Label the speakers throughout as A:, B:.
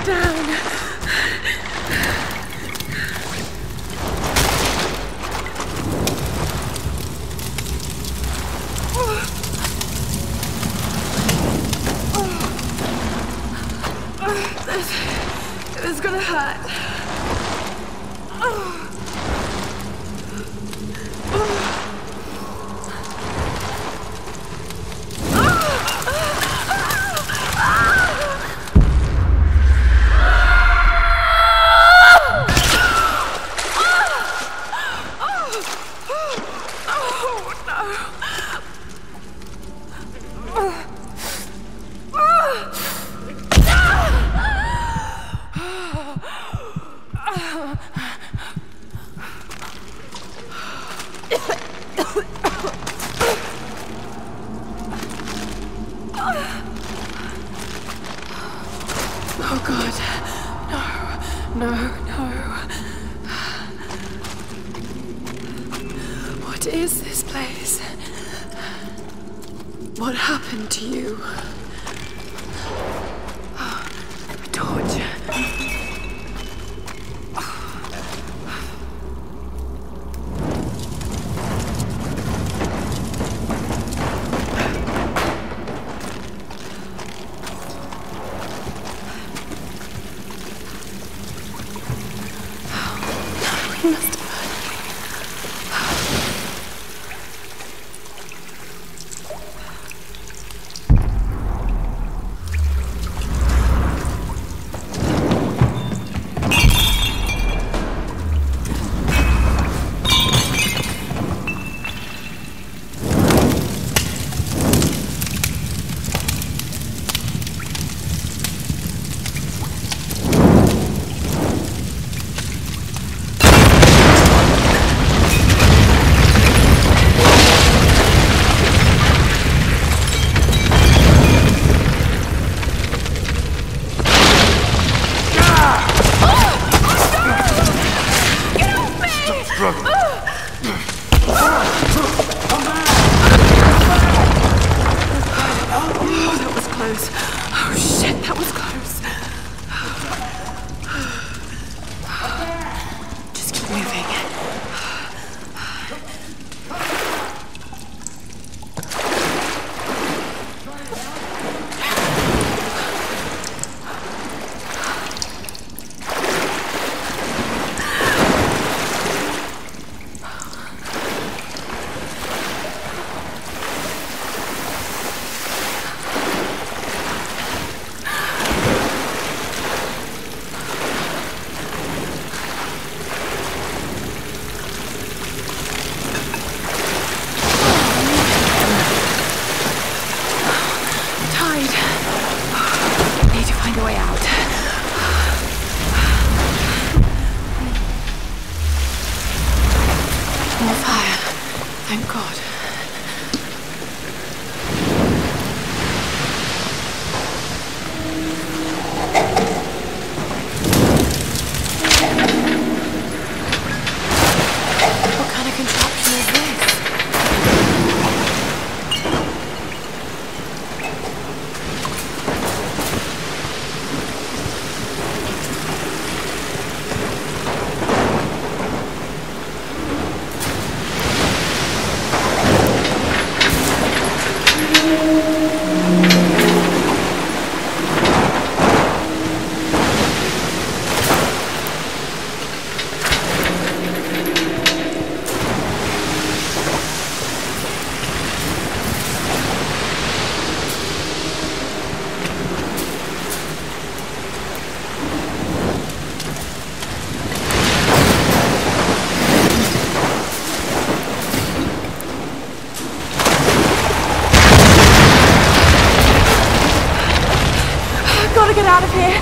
A: down. It was gonna hurt. Oh God, no. What is this place? What happened to you? A torch. He must have heard me. Oh shit, that was close. Just keep moving. More fire. Thank God. What kind of contraption is this? Gotta get out of here.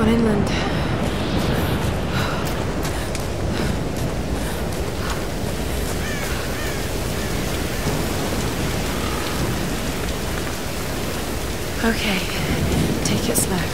A: gone inland. Okay, take it slow.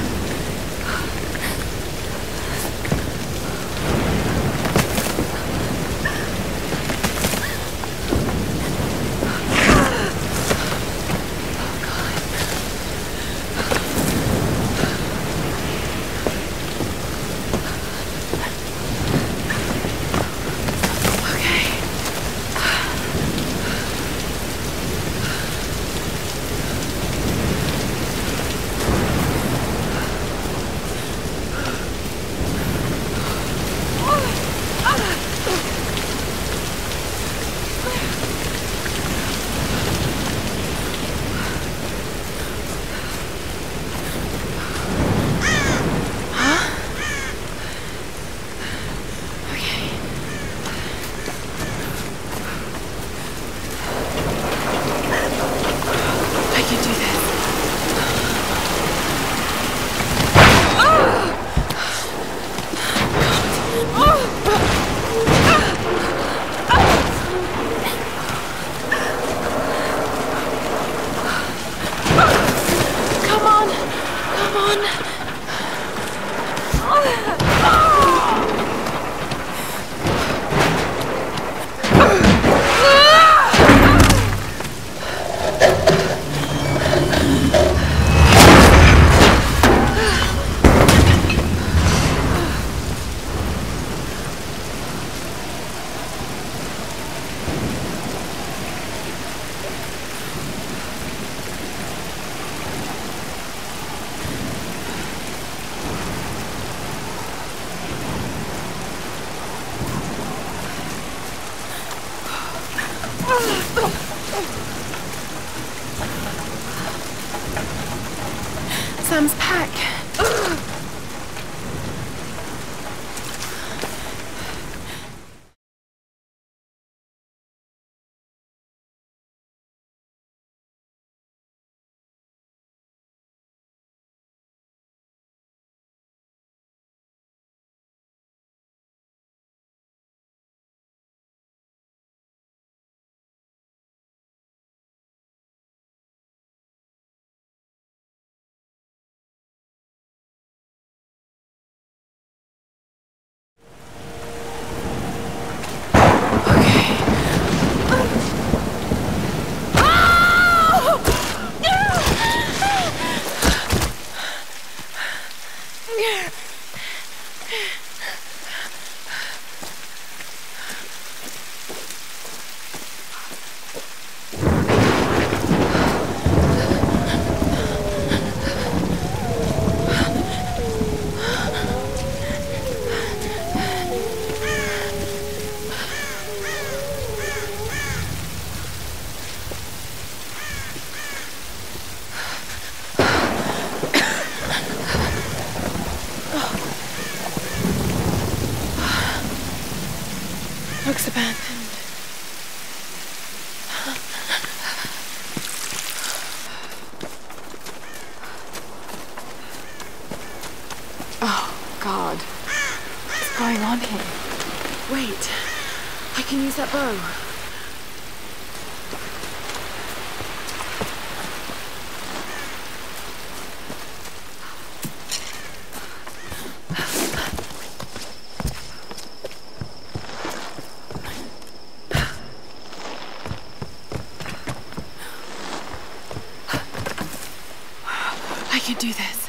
A: Sam's pack. Looks abandoned. Oh, God. What's going on here? Wait. I can use that bow. I can do this.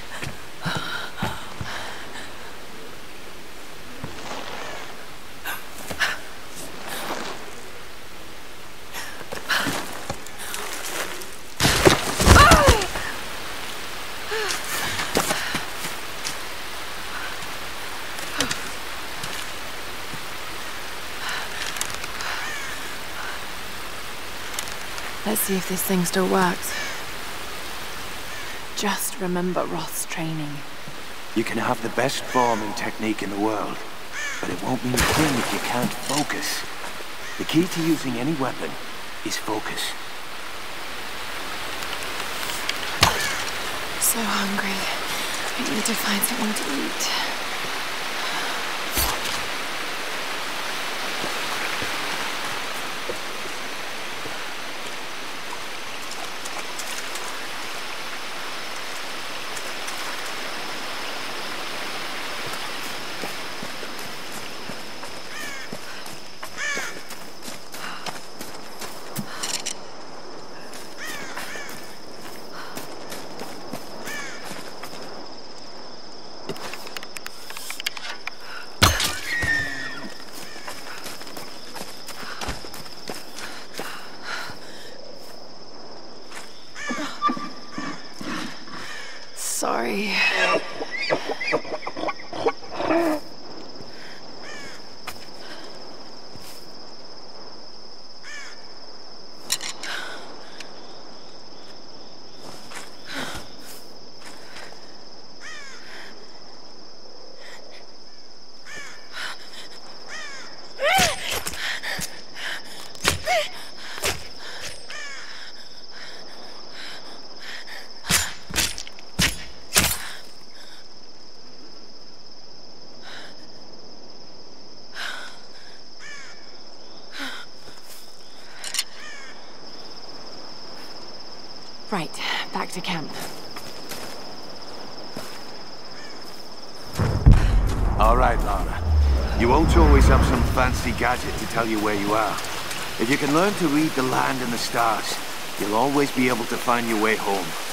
A: Let's see if this thing still works. Just remember Roth's training.
B: You can have the best form and technique in the world, but it won't mean a thing if you can't focus. The key to using any weapon is focus.
A: So hungry. I need to find something to eat. Sorry. Right, back to camp.
B: All right, Lara. You won't always have some fancy gadget to tell you where you are. If you can learn to read the land and the stars, you'll always be able to find your way home.